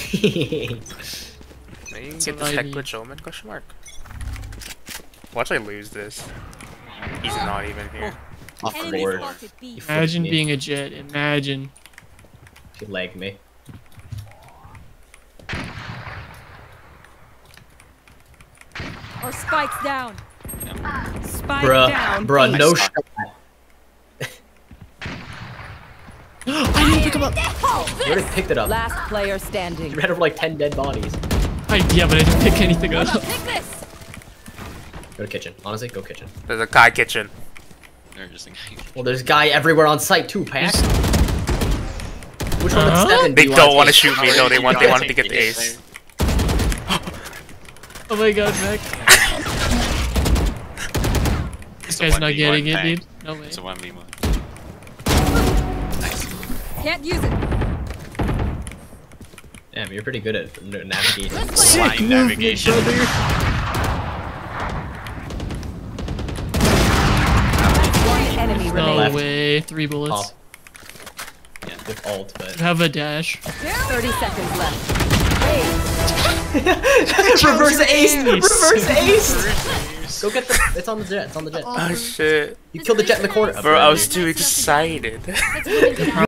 Maybe you can get this heck glitch omen? Question mark. Watch I lose this. He's not even here. Off the board. Imagine being a Jet. Imagine. If you lag me. Our spike's down. Spike down. Bruh, no shot. I didn't pick him up. You already picked it up. Last player standing. You ran over like 10 dead bodies. Yeah, but I didn't pick anything up. Take this. Go to kitchen. Honestly, go kitchen. There's a guy kitchen. Well, there's a guy everywhere on site too, Pack. Which one of the 7 They do you don't want to take? shoot me. No, they want to get the ace. Oh my god, Mac. This guy's not getting it, dude. No way. It's a 1v1. Can't use it. Damn, you're pretty good at navigating. Sick navigation. One enemy No remaining. way. 3 bullets. Top. Yeah, with ult, but... Have a dash. 30 seconds left. Reverse ace! Reverse ace! Go get the... It's on the jet. It's on the jet. Oh shit. You killed the jet in the corner. Bro, I was too excited.